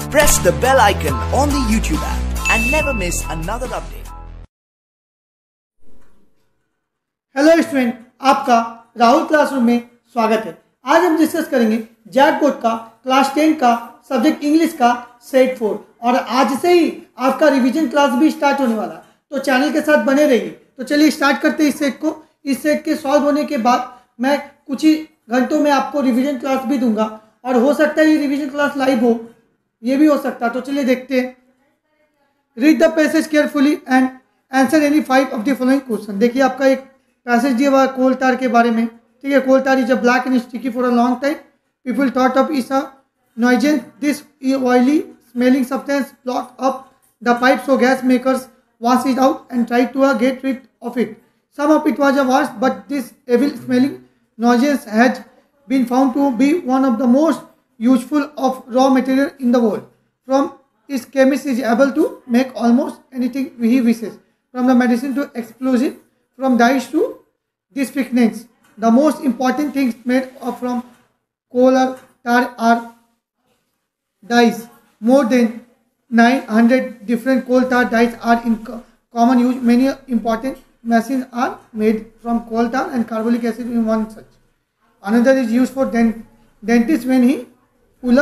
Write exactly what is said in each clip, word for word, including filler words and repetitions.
Press the bell icon on the YouTube app and never miss another update. Hello student, आपका Rahul classroom में स्वागत है। आज हम डिस्कस करेंगे जैक बोर्ड का क्लास टेन का सब्जेक्ट इंग्लिश का सेट फोर और आज से ही आपका रिवीजन क्लास भी स्टार्ट होने वाला है, तो चैनल के साथ बने रहिए। तो चलिए स्टार्ट करते हैं इस सेट को। इस सेट के सॉल्व होने के बाद मैं कुछ ही घंटों में आपको रिवीजन क्लास भी दूंगा और हो सकता है ये रिवीजन क्लास लाइव हो, ये भी हो सकता है। तो चलिए देखते हैं। Read the passage carefully and answer any five of the following question. देखिए आपका एक पैसेज दिया हुआ है कोल टार के बारे में, ठीक है। Coal tar is a black and sticky for a long time. People thought of is a noisance. This oily smelling substance blocked up the pipe, so gas makers washed it out and tried to uh, get rid of it. Some of it was a wash, but this evil smelling noisance has been found to be one of the most useful of raw material in the world. From its chemist is able to make almost anything he wishes, from the medicine to explosive, from dyes to disinfectants. The most important things made of from coal or tar are dyes. More than nine hundred different coal tar dyes are in co common use. Many important machines are made from coal tar and carbolic acid in one such. Another is used for dent dentist when he pull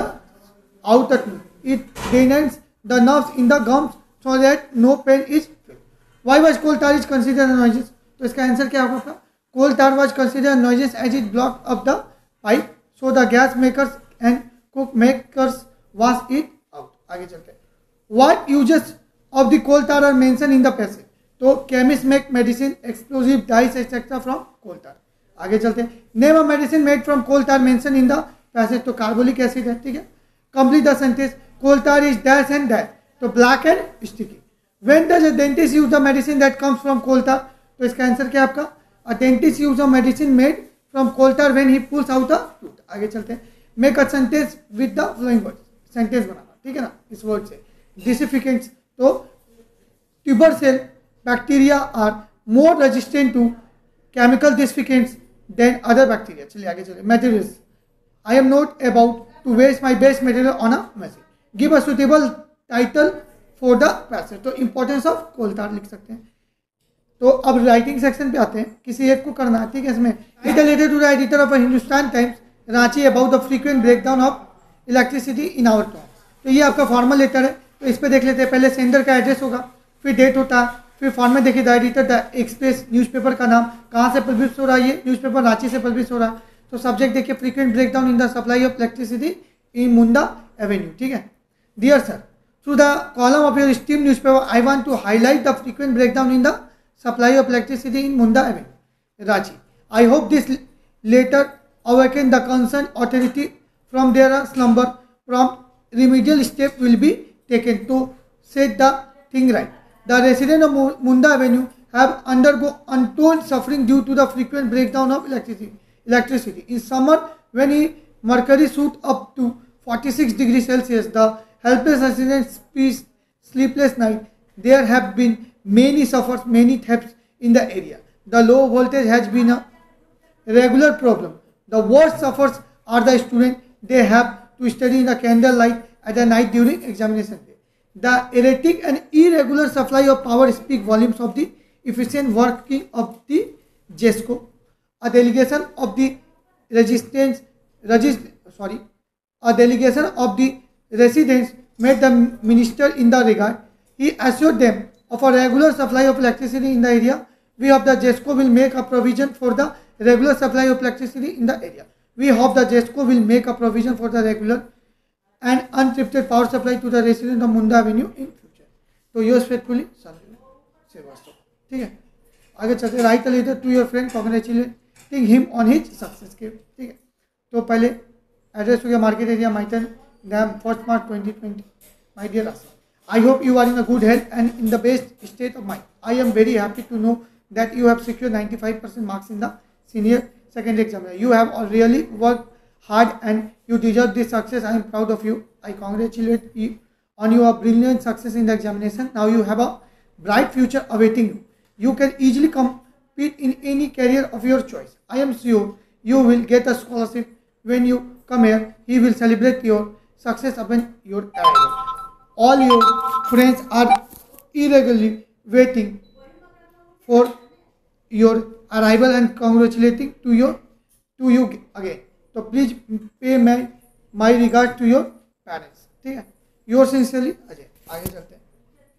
out a tooth. It drains the nerves in the gums so that no pain is felt. Why was coal tar is considered a noisance? तो इसका answer क्या होगा? Coal tar was considered a noisance as it blocked up the pipe, so the gas makers and cook makers wash it out. आगे चलते हैं। What uses of the coal tar are mentioned in the passage? तो chemists make medicine, explosive, dyes, et cetera from coal tar. आगे चलते हैं। Name a medicine made from coal tar mentioned in the passage. तो carbolic acid है, ठीक है। Complete the sentence. Coal tar is dash and dash. तो black and sticky. When does a dentist use the medicine that comes from coal tar? तो इसका answer क्या है आपका? A dentist use a medicine made from coal tar when he pulls out a tooth. आगे चलते हैं। Make a sentence with the following words. Sentence बनाना, ठीक है ना, इस वर्ड से। डिसिफिकेंट्स, तो tubercle bacteria are more resistant to chemical disinfectants than other bacteria. चलिए आगे चलिए। Materials, I am not about to waste my best material on a message. Give a suitable title for the passage. तो importance of coal tar लिख सकते हैं। तो अब writing section पे आते हैं, किसी एक को करना है, ठीक है। इसमें it related to the editor of Hindustan Times Ranchi about the frequent breakdown of electricity in our town. तो ये आपका फॉर्मल लेटर है, तो इस पर देख लेते हैं। पहले सेंडर का एड्रेस होगा, फिर डेट होता है, फिर फॉर्मेट देखिए the editor the Express, newspaper का नाम, कहाँ से पब्लिश हो रहा है, ये न्यूज़पेपर रांची से पब्लिश हो रहा है। तो सब्जेक्ट देखिए frequent breakdown in the supply of electricity in Munda avenue, ठीक है। Dear sir, through the column of your esteemed newspaper I want to highlight the frequent breakdown in the supply of electricity in Munda avenue Ranchi. I hope this letter awaken the concerned authority from their slumber. Prompt remedial step will be taken to set the thing right. The residents of Munda Avenue have undergone untold suffering due to the frequent breakdown of electricity. Electricity in summer, when the mercury shoots up to forty-six degrees Celsius, the helpless residents face sleepless night. There have been many suffers, many thefts in the area. The low voltage has been a regular problem. The worst sufferers are the students. They have to study in the candlelight at the night during examination day. The erratic and irregular supply of power speak volumes of the efficient working of the JESCO. A delegation of the resistance, resist, sorry, a delegation of the residents met the minister in the regard. He assured them of a regular supply of electricity in the area. We of the JESCO will make a provision for the regular supply of electricity in the area. We hope the JESCO will make a provision for the regular and uninterrupted power supply to the residents of Munda Avenue in future. तो yours faithfully Sanjay Srivastava, ठीक है। आगे चलते। Write letter to your friend congratulating him on his success के, ठीक है। तो पहले एड्रेस हो गया market area Maithon dam first March twenty twenty. My dear Asha, I hope you are in a good health and in the best state of mind. I am very happy to know that you have secured ninety-five percent marks in the senior secondary exam. You have really worked hard and you deserve this success. I am proud of you. I congratulate you on your brilliant success in the examination. Now you have a bright future awaiting you. You can easily compete in any career of your choice. I am sure you will get a scholarship when you come here. He will celebrate your success upon your arrival. All your friends are eagerly waiting for your arrival and congratulating to your to you again. तो please pay my my regard to your parents. ठीक है, your sincerely Ajay. आगे चलते हैं.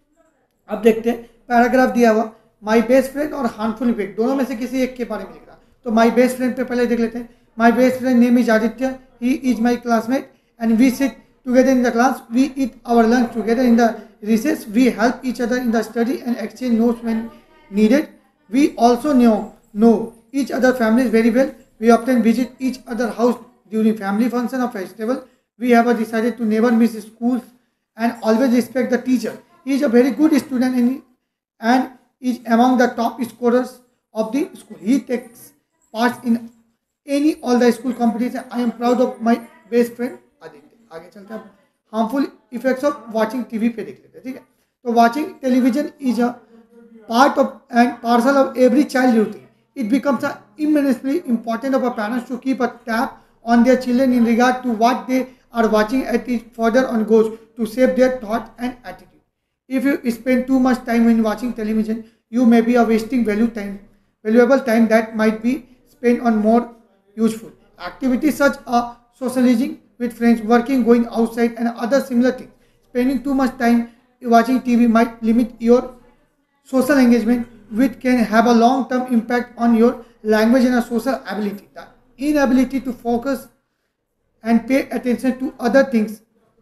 अब देखते हैं paragraph दिया हुआ माई बेस्ट फ्रेंड और हार्मफुल इफेक्ट, दोनों में से किसी एक के बारे में लिख रहा. तो माई बेस्ट फ्रेंड पे पहले देख लेते हैं. My best friend name is Aditya. He is my classmate and we sit together in the class. We eat our lunch together in the recess. We help each other in the study and exchange notes when needed. We also know know each other families very well. We often visit each other house during family function or festival. We have decided to never miss school and always respect the teacher. He is a very good student and, and is among the top scorers of the school. He takes part in any all the school competition. I am proud of my best friend Aditya. आगे चलते हैं. Harmful effects of watching TV पे देख लेते हैं. ठीक है, तो watching television is a part of and parcel of every child routine. It becomes a immensely important of a parents to keep a tab on their children in regard to what they are watching at it further on goes to shape their thought and attitude. If you spend too much time in watching television, you may be a wasting value time, valuable time that might be spent on more useful activities such as socializing with friends, working, going outside and other similar things. Spending too much time watching T V might limit your social engagement, which can have a long-term impact on your language and social ability. The inability to focus and pay attention to other things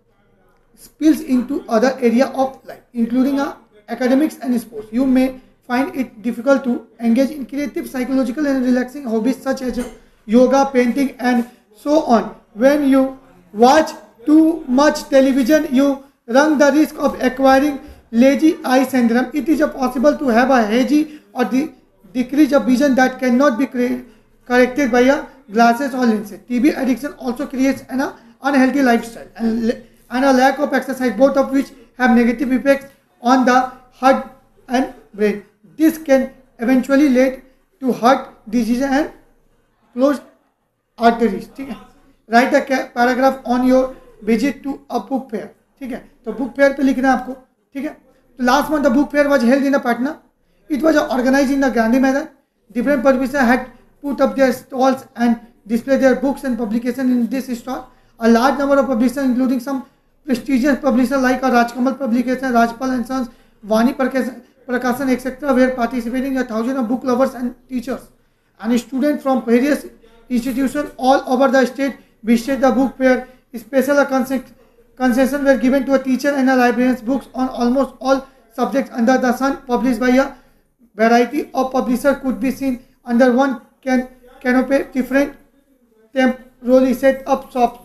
spills into other area of life, including uh, academics and sports. You may find it difficult to engage in creative, psychological and relaxing hobbies such as yoga, painting and so on. When you watch too much television, you run the risk of acquiring lazy eye syndrome. It is possible to have a hazy or the decrease of vision that cannot be corrected by a glasses or lenses. T V addiction also creates an unhealthy lifestyle and, and a lack of exercise, both of which have negative effects on the heart and brain. This can eventually lead to heart disease and closed arteries. ठीक है, write a paragraph on your visit to a book fair. ठीक है, तो book fair पे लिखना है आपको. ठीक है, तो last month the book fair was held in the Patna. It was organised in the Gandhi Maidan. Different publisher had put up their stalls and display their books and publication in this stall. A large number of publisher including some prestigious publisher like a Rajkamal publication, Rajpal and Sons, Vani Prakashan, et cetera, were participating. A thousand of book lovers and teachers and students from various institutions all over the state visited the book fair. Special concessions were given to a teacher and a librarian's books on almost all subjects under the sun, published by a variety of publishers, could be seen under one can canopy. Different temporarily set up shops.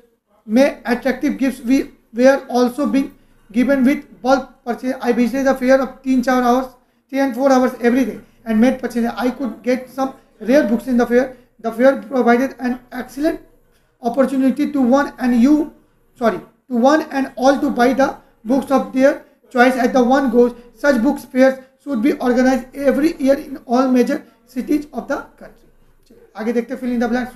May attractive gifts we were also being given with bulk purchase. I visited the fair of three four hours, three and four hours every day and made purchases. I could get some rare books in the fair. The fair provided an excellent opportunity to one and you, sorry, to one and all to buy the books of their choice at the one goes. Such books fairs should be organized every year in all major cities of the country. आगे देखते fill in the blanks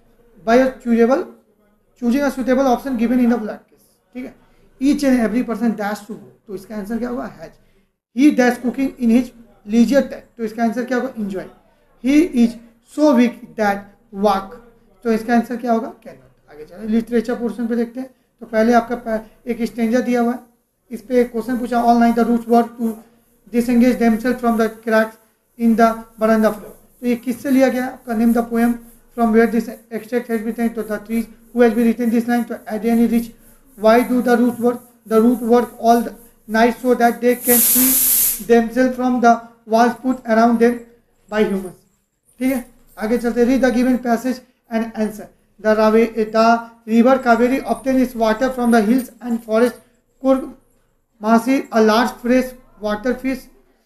by a choosable choosing a suitable option given in the blank case. ठीक है, each and every person dash to go. तो इसका answer क्या होगा? Has. he dash cooking in his leisure time. तो इसका answer क्या होगा? enjoy. he is so weak that walk. तो इसका आंसर क्या होगा? cannot. आगे चलो लिटरेचर पोर्शन पे देखते हैं. तो पहले आपका एक स्टेंजा दिया हुआ है, इस पे क्वेश्चन पूछा. All night the roots work to disengage themselves from the cracks in the veranda floor. तो ये किससे लिया गया? आपका name the poem from where this extract has been taken. तो the trees who has been written this line. To Adrian Rich. Why do the roots work? The root work all the night so that they can free themselves from the walls put around them by humans. ठीक है, आगे चलते. Read the given passage and answer. The, the river Kaveri obtains its water from the hills and forests. Kurg Masi, a large fresh water fish,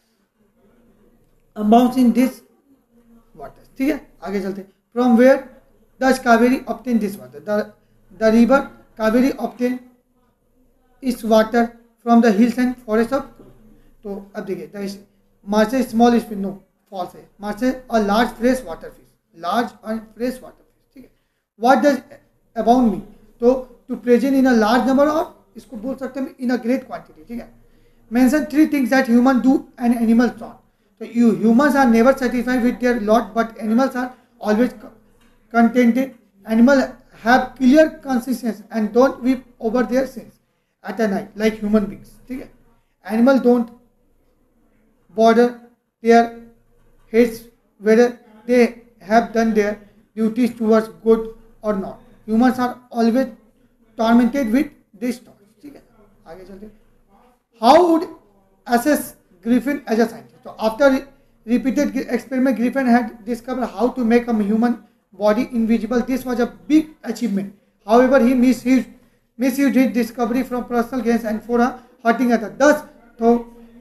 abounds in this water. ठीक है, आगे चलते. From where does Kaveri obtain this water? The, the river Kaveri obtain its water from the hills and forests of. तो अब देखिए, the Marse small is no false है. Marse a large fresh water fish, large and fresh water fish. ठीक है. What does abound mean? तो to present in a large number, और इसको बोल सकते हैं इन अ ग्रेट क्वांटिटी, ठीक है। Mention three things that human do and animals don't. तो you humans are never satisfied with their lot but animals are always contented. Animal have clear consciousness and don't weep over their sins at a night like human beings, ठीक है। Animal don't bother their heads whether they have done their duties towards good or not. Humans are always tormented with these thoughts. ठीक है, आगे चलते हैं. How would assess Griffin as a scientist? So after repeated experiment, Griffin had discovered how to make a human body invisible. This was a big achievement. However, he misused misused his discovery from personal gains and for a hurting others. Thus, though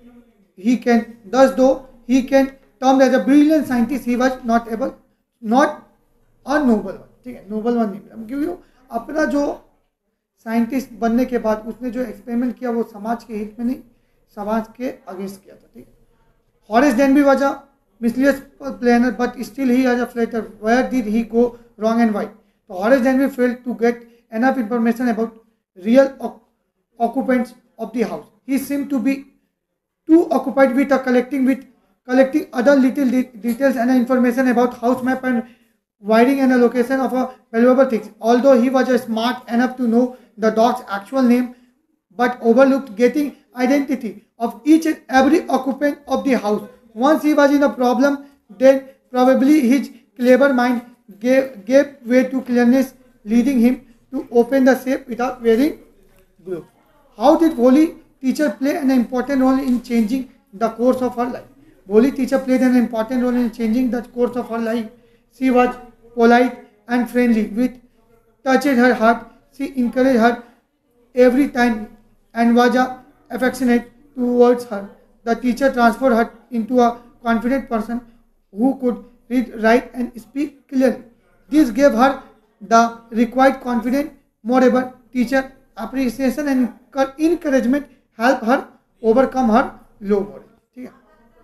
he can, thus though he can termed as a brilliant scientist, he was not able, not a noble one, ठीक है, Nobel one नहीं मिला, क्योंकि अपना जो scientist बनने के बाद उसने जो एक्सपेरिमेंट किया वो समाज के हित में नहीं, समाज के अगेंस्ट किया था, ठीक है। हॉरेस डेनबी वाज अ मिस्लीनियस planner but still he has a failure, where did he go wrong and why? तो Horace Danby failed to get enough information about real occupants of the house. He seemed to be too occupied with uh, collecting with collecting other little de details and information about house map and wiring and the location of a valuable things. Although he was uh, smart enough to know the dog's actual name, but overlooked getting identity of each and every occupant of the house. Once he was in a problem, then probably his clever mind gave, gave way to cleverness, leading him to open the safe without wearing gloves. How did Bholi teacher play an important role in changing the course of her life? Bholi teacher played an important role in changing the course of her life. She was polite and friendly, which touched her heart. She encouraged her every time and was uh, affectionate towards her. The teacher transformed her into a confident person who could read, write and speak clearly. This gave her the required confidence. Moreover, teacher appreciation and encouragement help her overcome her low body. ठीक है.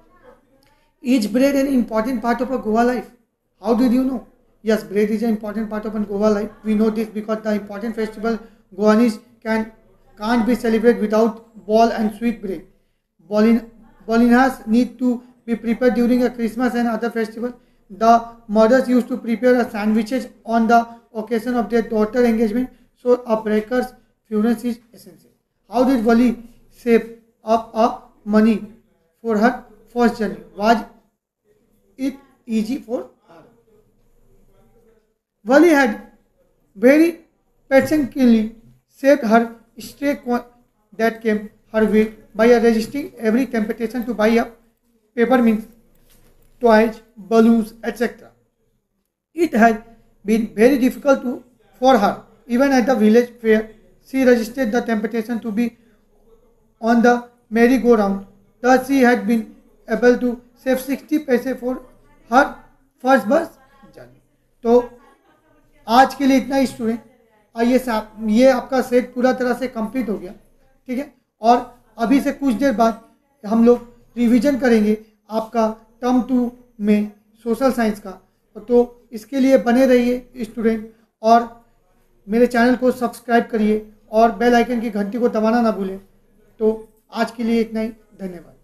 Is bread an important part of a Goa life? How did you know? Yes, bread is an important part of a Goa life. We know this because the important festival Goanis can can't be celebrated without ball and sweet bread. Bolin, Bolinas need to be prepared during a Christmas and other festival. The mothers used to prepare a sandwiches on the occasion of their daughter engagement. So a breaker's funeral is essential. How did Vali save up a money for her first journey? Was it easy for her? Vali had very patiently saved her stray coin that came her way by resisting every temptation to buy up peppermints, toys, balloons, et cetera. It had been very difficult to, for her. Even at the village fair, she resisted the temptation to be on the merry-go-round. Thus, she had been able to save sixty paise for her first bus journey. तो आज के लिए इतना ही student. आइए साहब, ये आपका set पूरा तरह से कंप्लीट हो गया, ठीक है. और अभी से कुछ देर बाद हम लोग रिवीजन करेंगे आपका टर्म टू में सोशल साइंस का. तो इसके लिए बने रहिए स्टूडेंट और मेरे चैनल को सब्सक्राइब करिए और बेल आइकन की घंटी को दबाना ना भूलें. तो आज के लिए इतना ही. धन्यवाद.